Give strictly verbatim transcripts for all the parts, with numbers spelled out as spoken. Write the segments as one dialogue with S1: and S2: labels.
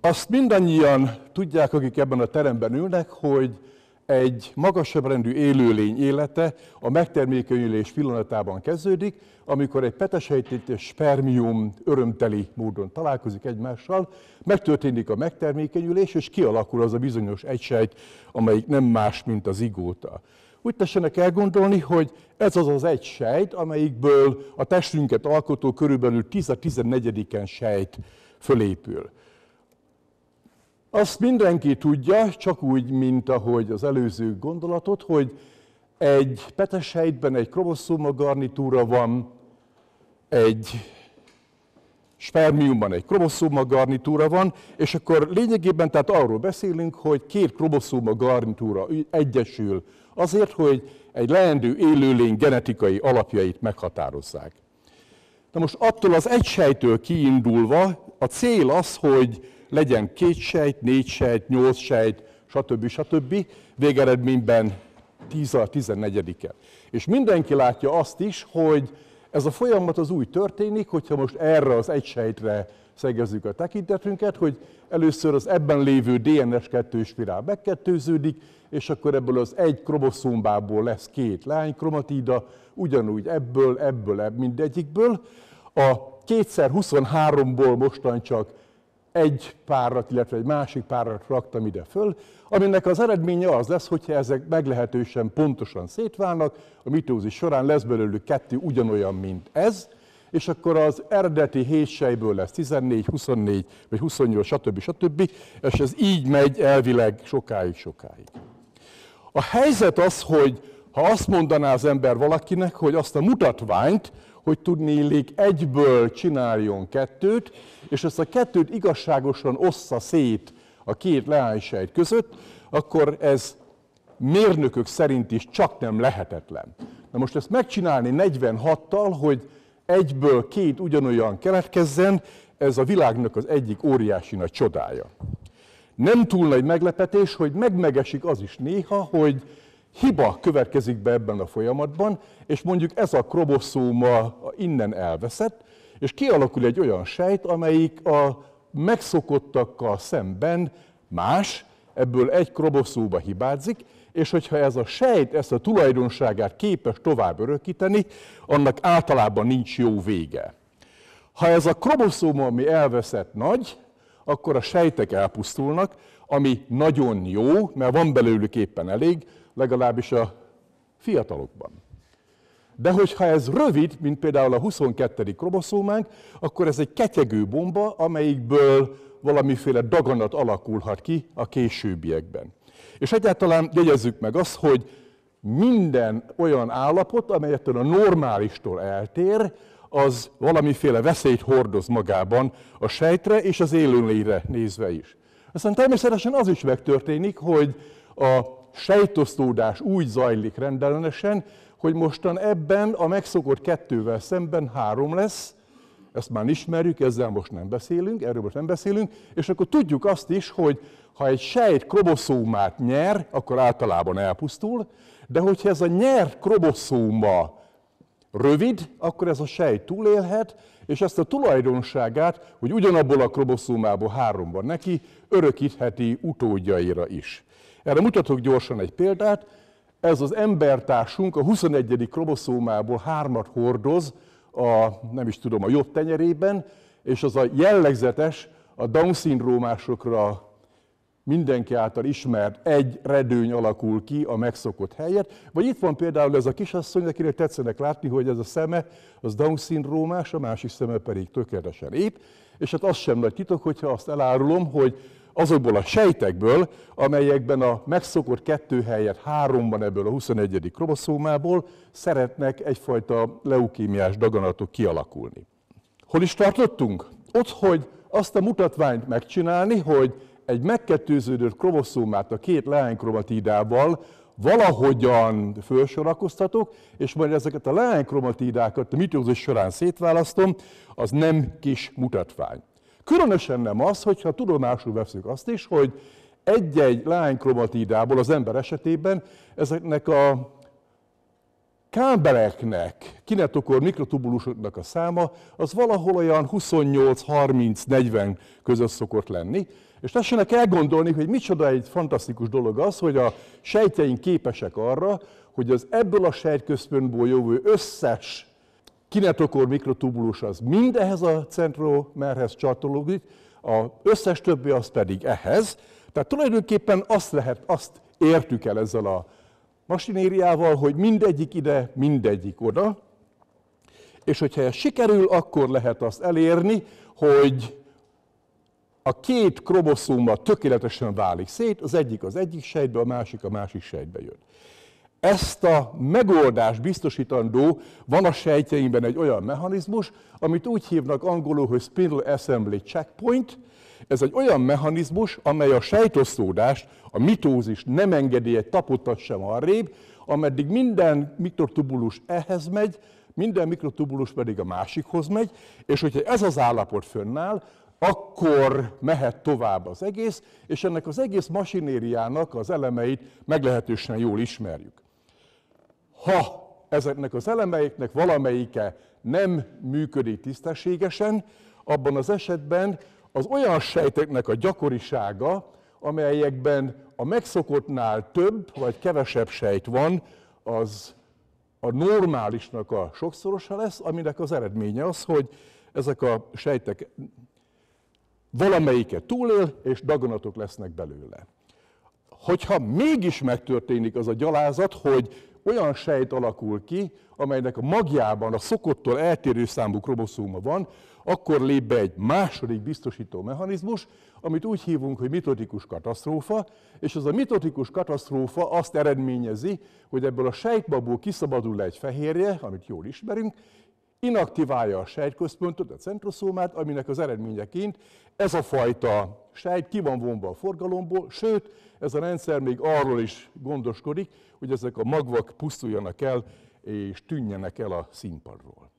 S1: Azt mindannyian tudják, akik ebben a teremben ülnek, hogy egy magasabb rendű élőlény élete a megtermékenyülés pillanatában kezdődik, amikor egy petesejtét és spermium örömteli módon találkozik egymással, megtörténik a megtermékenyülés, és kialakul az a bizonyos egysejt, amelyik nem más, mint az zigóta. Úgy tessenek elgondolni, hogy ez az az egy sejt, amelyikből a testünket alkotó körülbelül tíz-tizennegyediken sejt fölépül. Azt mindenki tudja, csak úgy, mint ahogy az előző gondolatot, hogy egy petesejtben egy kromoszóma garnitúra van, egy spermiumban egy kromoszóma garnitúra van, és akkor lényegében tehát arról beszélünk, hogy két kromoszóma garnitúra egyesül azért, hogy egy leendő élőlény genetikai alapjait meghatározzák. Na most attól az egy sejtől kiindulva a cél az, hogy legyen két sejt, négy sejt, nyolc sejt, stb. stb. Végeredményben tíz-tizennegyediken. És mindenki látja azt is, hogy ez a folyamat az úgy történik, hogyha most erre az egy sejtre szegezzük a tekintetünket, hogy először az ebben lévő dé en es kettő spirál megkettőződik, és akkor ebből az egy kromoszómából lesz két leánykromatída, ugyanúgy ebből, ebből, ebből, mindegyikből. A kétszer huszonháromból mostan csak egy párat, illetve egy másik párat raktam ide föl, aminek az eredménye az lesz, hogyha ezek meglehetősen pontosan szétválnak, a mitózis során lesz belőlük kettő ugyanolyan, mint ez, és akkor az eredeti hét sejtből lesz tizennégy, huszonnégy, vagy huszonnyolc, stb. stb. És ez így megy elvileg sokáig, sokáig. A helyzet az, hogy ha azt mondaná az ember valakinek, hogy azt a mutatványt, hogy tudnélik egyből csináljon kettőt, és ezt a kettőt igazságosan ossza szét a két leánysejt között, akkor ez mérnökök szerint is csak nem lehetetlen. Na most ezt megcsinálni negyvenhattal, hogy egyből két ugyanolyan keletkezzen, ez a világnak az egyik óriási nagy csodája. Nem túl nagy meglepetés, hogy megmegesik az is néha, hogy hiba következik be ebben a folyamatban, és mondjuk ez a kromoszóma innen elveszett, és kialakul egy olyan sejt, amelyik a megszokottakkal szemben más, ebből egy kromoszóma hibázik, és hogyha ez a sejt ezt a tulajdonságát képes tovább örökíteni, annak általában nincs jó vége. Ha ez a kromoszóma, ami elveszett nagy, akkor a sejtek elpusztulnak, ami nagyon jó, mert van belőlük éppen elég, legalábbis a fiatalokban. De hogyha ez rövid, mint például a huszonkettedik kromoszómánk, akkor ez egy ketyegő bomba, amelyikből valamiféle daganat alakulhat ki a későbbiekben. És egyáltalán jegyezzük meg azt, hogy minden olyan állapot, amelyettől a normálistól eltér, az valamiféle veszélyt hordoz magában a sejtre és az élőlényre nézve is. Aztán természetesen az is megtörténik, hogy a sejtosztódás úgy zajlik rendellenesen, hogy mostan ebben a megszokott kettővel szemben három lesz, ezt már ismerjük, ezzel most nem beszélünk, erről most nem beszélünk, és akkor tudjuk azt is, hogy ha egy sejt kromoszómát nyer, akkor általában elpusztul, de hogyha ez a nyert kromoszóma rövid, akkor ez a sejt túlélhet, és ezt a tulajdonságát, hogy ugyanabból a kromoszómából három van neki, örökítheti utódjaira is. Erre mutatok gyorsan egy példát. Ez az embertársunk a huszonegyedik kromoszómából hármat hordoz a, nem is tudom, a jobb tenyerében, és az a jellegzetes, a Down-szindrómásokra mindenki által ismert egy redőny alakul ki a megszokott helyet. Vagy itt van például ez a kisasszony, akinek tetszenek látni, hogy ez a szeme az Down-szindrómás, a másik szeme pedig tökéletesen épp. És hát az sem nagy titok, hogyha azt elárulom, hogy azokból a sejtekből, amelyekben a megszokott kettő helyett háromban ebből a huszonegyedik kromoszómából szeretnek egyfajta leukémiás daganatok kialakulni. Hol is tartottunk? Ott, hogy azt a mutatványt megcsinálni, hogy egy megkettőződött kromoszómát a két leánykromatidával valahogyan felsorakoztatok, és majd ezeket a leánykromatídákat a mitózis során szétválasztom, az nem kis mutatvány. Különösen nem az, hogyha tudomásul veszünk azt is, hogy egy-egy leánykromatídából az ember esetében ezeknek a kábeleknek, kinetokor mikrotubulusoknak a száma az valahol olyan huszonnyolc, harminc, negyven között szokott lenni, És tessenek elgondolni, hogy micsoda egy fantasztikus dolog az, hogy a sejtjeink képesek arra, hogy az ebből a sejtközpontból jövő összes kinetokor mikrotubulus az mind ehhez a centromerhez csatolódik, az összes többi az pedig ehhez. Tehát tulajdonképpen azt lehet, azt értük el ezzel a masinériával, hogy mindegyik ide, mindegyik oda, és hogyha ez sikerül, akkor lehet azt elérni, hogy a két kromoszóma tökéletesen válik szét, az egyik az egyik sejtbe, a másik a másik sejtbe jön. Ezt a megoldást biztosítandó van a sejtjeinkben egy olyan mechanizmus, amit úgy hívnak angolul, hogy Spindle Assembly Checkpoint. Ez egy olyan mechanizmus, amely a sejtosztódást, a mitózist nem engedi egy tapottat sem arrébb, ameddig minden mikrotubulus ehhez megy, minden mikrotubulus pedig a másikhoz megy, és hogyha ez az állapot fönnáll, akkor mehet tovább az egész, és ennek az egész masinériának az elemeit meglehetősen jól ismerjük. Ha ezeknek az elemeiknek valamelyike nem működik tisztességesen, abban az esetben az olyan sejteknek a gyakorisága, amelyekben a megszokottnál több vagy kevesebb sejt van, az a normálisnak a sokszorosa lesz, aminek az eredménye az, hogy ezek a sejtek valamelyiket túlél, és daganatok lesznek belőle. Hogyha mégis megtörténik az a gyalázat, hogy olyan sejt alakul ki, amelynek a magjában a szokottól eltérő számú kromoszóma van, akkor lép be egy második biztosító mechanizmus, amit úgy hívunk, hogy mitotikus katasztrófa, és ez a mitotikus katasztrófa azt eredményezi, hogy ebből a sejtbabból kiszabadul egy fehérje, amit jól ismerünk, inaktiválja a sejtközpontot, a centroszómát, aminek az eredményeként ez a fajta sejt ki van vonva a forgalomból, sőt, ez a rendszer még arról is gondoskodik, hogy ezek a magvak pusztuljanak el és tűnjenek el a színpadról.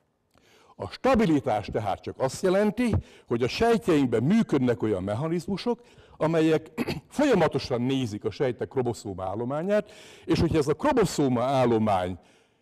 S1: A stabilitás tehát csak azt jelenti, hogy a sejtjeinkben működnek olyan mechanizmusok, amelyek folyamatosan nézik a sejtek kromoszóma állományát, és hogyha ez a kromoszóma állomány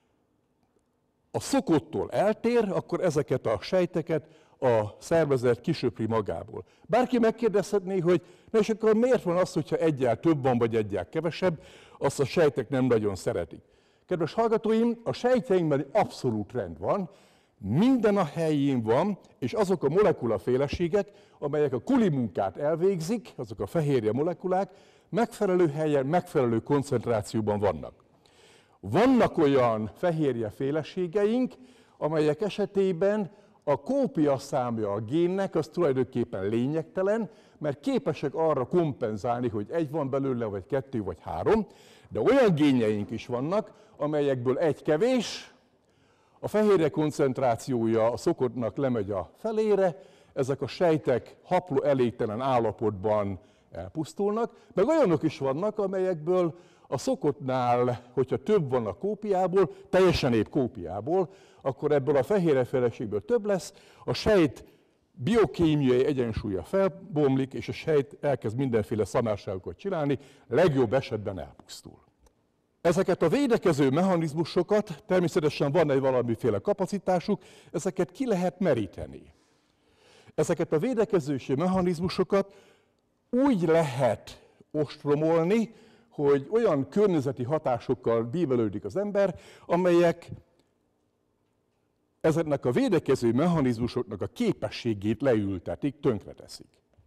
S1: a szokottól eltér, akkor ezeket a sejteket a szervezet kisöpri magából. Bárki megkérdezhetné, hogy na és akkor miért van az, hogyha egyel több van, vagy egyel kevesebb, azt a sejtek nem nagyon szeretik. Kedves hallgatóim, a sejtjeinkben abszolút rend van, minden a helyén van, és azok a molekulaféleségek, amelyek a kuli munkát elvégzik, azok a fehérje molekulák, megfelelő helyen, megfelelő koncentrációban vannak. Vannak olyan fehérjeféleségeink, amelyek esetében a kópia számja a génnek az tulajdonképpen lényegtelen, mert képesek arra kompenzálni, hogy egy van belőle, vagy kettő, vagy három, de olyan génjeink is vannak, amelyekből egy kevés, a fehérje koncentrációja a szokottnak lemegy a felére, ezek a sejtek hapló elégtelen állapotban elpusztulnak, meg olyanok is vannak, amelyekből a szokottnál, hogyha több van a kópiából, teljesen épp kópiából, akkor ebből a fehérjeféleségből több lesz, a sejt biokémiai egyensúlya felbomlik, és a sejt elkezd mindenféle szamárságokat csinálni, legjobb esetben elpusztul. Ezeket a védekező mechanizmusokat, természetesen van egy valamiféle kapacitásuk, ezeket ki lehet meríteni. Ezeket a védekezési mechanizmusokat úgy lehet ostromolni, hogy olyan környezeti hatásokkal bívelődik az ember, amelyek ezeknek a védekező mechanizmusoknak a képességét leültetik, tönkreteszik.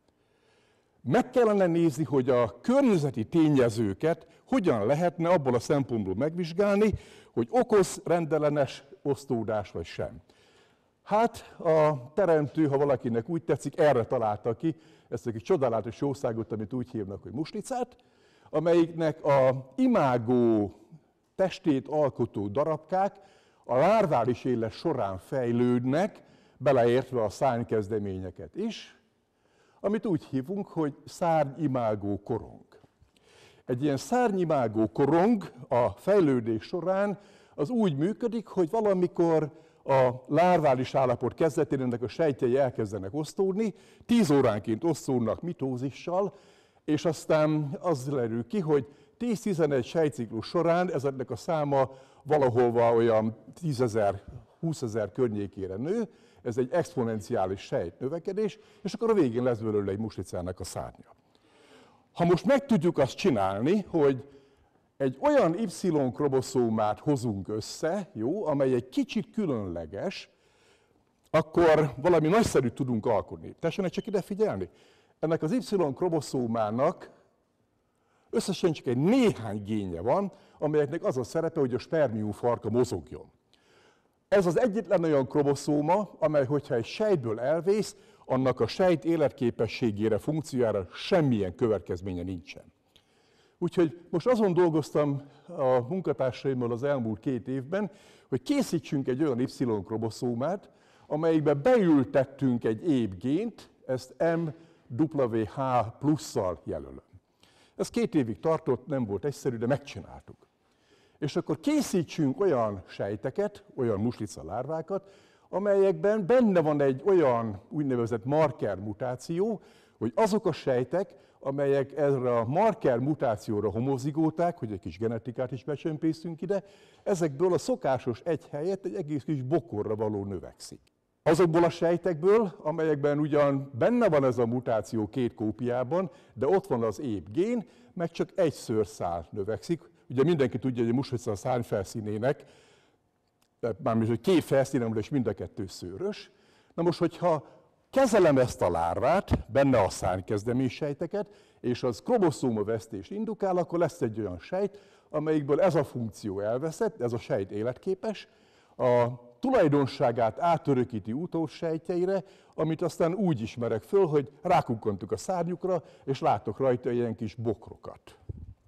S1: Meg kellene nézni, hogy a környezeti tényezőket hogyan lehetne abból a szempontból megvizsgálni, hogy okoz rendellenes osztódás vagy sem. Hát a teremtő, ha valakinek úgy tetszik, erre találta ki ezt a kis csodálatos jószágot, amit úgy hívnak, hogy muslicát, amelyiknek a imágó testét alkotó darabkák a lárvális élet során fejlődnek, beleértve a szárnykezdeményeket is, amit úgy hívunk, hogy szárnyimágó korong. Egy ilyen szárnyimágó korong a fejlődés során az úgy működik, hogy valamikor a lárvális állapot kezdetén ennek a sejtjei elkezdenek osztódni, tíz óránként osztódnak mitózissal, és aztán az derül ki, hogy tíz-tizenegy sejtciklus során ezeknek a száma valahol olyan tízezer, húszezer környékére nő, ez egy exponenciális sejtnövekedés, és akkor a végén lesz belőle egy muslicának a szárnya. Ha most meg tudjuk azt csinálni, hogy egy olyan Y-kromoszómát hozunk össze, jó, amely egy kicsit különleges, akkor valami nagyszerűt tudunk alkotni. Tessenek csak ide figyelni. Ennek az Y-kromoszómának összesen csak egy néhány génje van, amelyeknek az a szerepe, hogy a spermiumfarka mozogjon. Ez az egyetlen olyan kromoszóma, amely, hogyha egy sejtből elvész, annak a sejt életképességére, funkciójára semmilyen következménye nincsen. Úgyhogy most azon dolgoztam a munkatársaimmal az elmúlt két évben, hogy készítsünk egy olyan Y-kromoszómát, amelyikbe beültettünk egy épp gént, ezt em dupla vé há plusszal jelölöm. Ez két évig tartott, nem volt egyszerű, de megcsináltuk. És akkor készítsünk olyan sejteket, olyan muslica lárvákat, amelyekben benne van egy olyan úgynevezett marker mutáció, hogy azok a sejtek, amelyek erre a marker mutációra homozigóták, hogy egy kis genetikát is becsempészünk ide, ezekből a szokásos egy helyett egy egész kis bokorra való növekszik. Azokból a sejtekből, amelyekben ugyan benne van ez a mutáció két kópiában, de ott van az épp gén, meg csak egy szőrszál növekszik. Ugye mindenki tudja, hogy a muslica a szárnyfelszínének, mármint, hogy két felszínen, és mind a kettő szőrös. Na most, hogyha kezelem ezt a lárvát, benne a szárnykezdemény sejteket, és az kromoszómavesztést indukál, akkor lesz egy olyan sejt, amelyikből ez a funkció elveszett, ez a sejt életképes, a tulajdonságát átörökíti utósejtjeire, amit aztán úgy ismerek föl, hogy rákukkantuk a szárnyukra, és látok rajta ilyen kis bokrokat.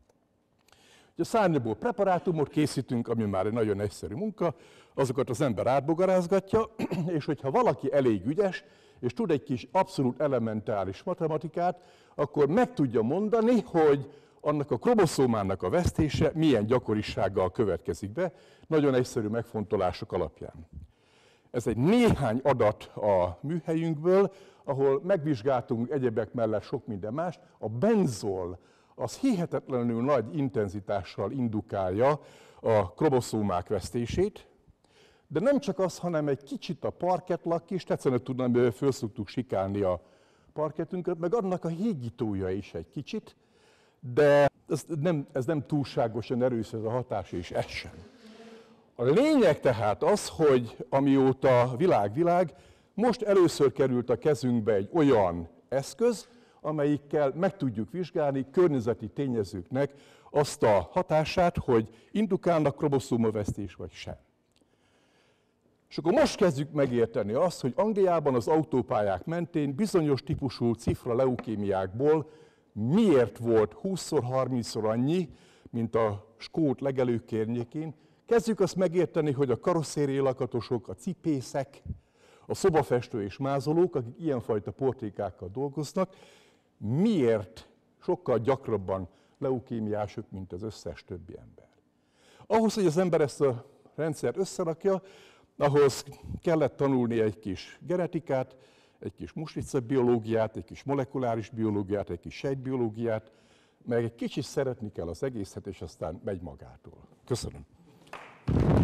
S1: A szárnyból preparátumot készítünk, ami már egy nagyon egyszerű munka, azokat az ember átbogarázgatja, és hogyha valaki elég ügyes, és tud egy kis abszolút elementáris matematikát, akkor meg tudja mondani, hogy annak a kromoszómának a vesztése milyen gyakorisággal következik be, nagyon egyszerű megfontolások alapján. Ez egy néhány adat a műhelyünkből, ahol megvizsgáltunk egyebek mellett sok minden más. A benzol az hihetetlenül nagy intenzitással indukálja a kromoszómák vesztését, de nem csak az, hanem egy kicsit a parketlak is, tetszene tudnám, hogy föl szoktuk sikálni a parketünket, meg annak a hígítója is egy kicsit, de ez nem, ez nem túlságosan erős ez a hatás, és ez sem. A lényeg tehát az, hogy amióta világ-világ, most először került a kezünkbe egy olyan eszköz, amelyikkel meg tudjuk vizsgálni környezeti tényezőknek azt a hatását, hogy indukálnak kromoszómavesztés vagy sem. És akkor most kezdjük megérteni azt, hogy Angliában az autópályák mentén bizonyos típusú cifra leukémiákból miért volt húszszor, harmincszor annyi, mint a skót legelők környékén. Kezdjük azt megérteni, hogy a karosszériai lakatosok, a cipészek, a szobafestő és mázolók, akik ilyenfajta portékákkal dolgoznak, miért sokkal gyakrabban leukémiások, mint az összes többi ember. Ahhoz, hogy az ember ezt a rendszert összerakja, ahhoz kellett tanulni egy kis genetikát, egy kis muslicabiológiát, egy kis molekuláris biológiát, egy kis sejtbiológiát, meg egy kicsit szeretni kell az egészet, és aztán megy magától. Köszönöm.